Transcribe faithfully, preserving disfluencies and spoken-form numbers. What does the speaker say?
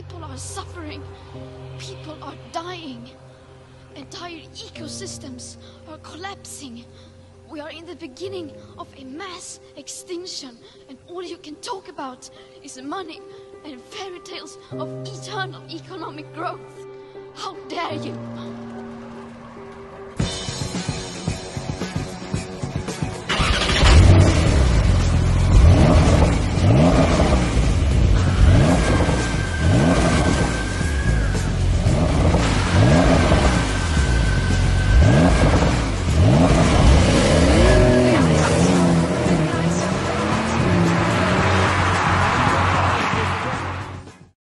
People are suffering. People are dying. Entire ecosystems are collapsing. We are in the beginning of a mass extinction, and all you can talk about is money and fairy tales of eternal economic growth. How dare you!